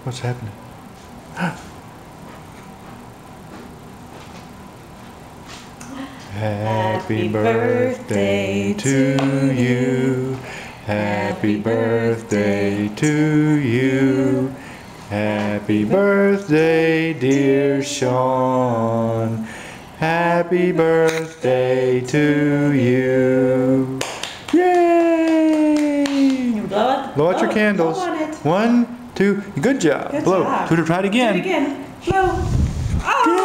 What's happening? Happy birthday to you. Happy birthday to you. Happy birthday, dear Sean. Happy birthday to you. Yay! Blow out your candles. Blow on it. 1, 2. Good job. Good Blow. job. Try it again. Do it again. Blow. Oh!